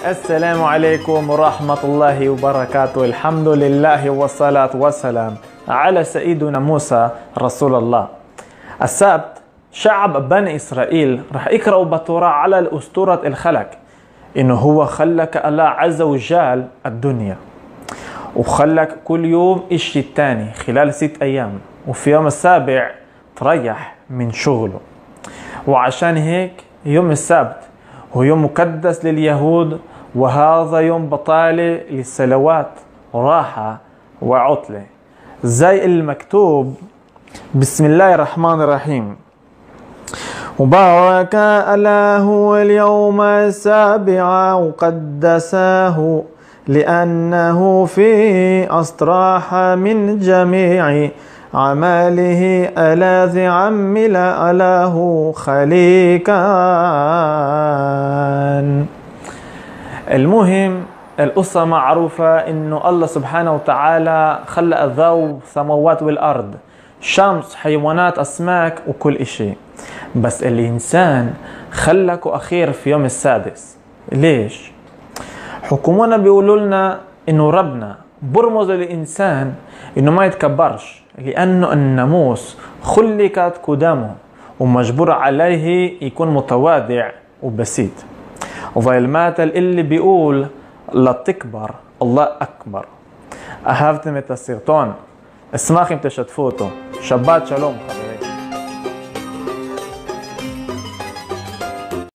السلام عليكم ورحمة الله وبركاته. الحمد لله والصلاة والسلام على سيدنا موسى رسول الله. السبت شعب بني إسرائيل رح يقرأوا بالتوراة على الأسطورة الخلق إنه هو خلق الله عز وجل الدنيا وخلق كل يوم إشي تاني خلال 6 أيام، وفي يوم السابع تريح من شغله. وعشان هيك يوم السبت هو يوم مقدس لليهود، وهذا يوم بطالة للصلوات وراحة وعطلة، زي المكتوب بسم الله الرحمن الرحيم: وبارك الله اليوم السابع وقدسه لأنه فيه استراح من جميع عماله الذي عمل له خليقا. المهم القصة معروفة إنه الله سبحانه وتعالى خلق الضوء السماوات والأرض، شمس، حيوانات، أسماك وكل إشي، بس الإنسان خلقه أخير في يوم السادس. ليش؟ حكومنا بيقولوا لنا إنه ربنا برمز للإنسان إنه ما يتكبرش، لأنه الناموس خلقت قدامه ومجبور عليه يكون متواضع وبسيط. وفي المثل اللي بيقول لا تكبر الله أكبر. أهفتم السرطان، اسمعكم تشتفوتو. شبات شلوم.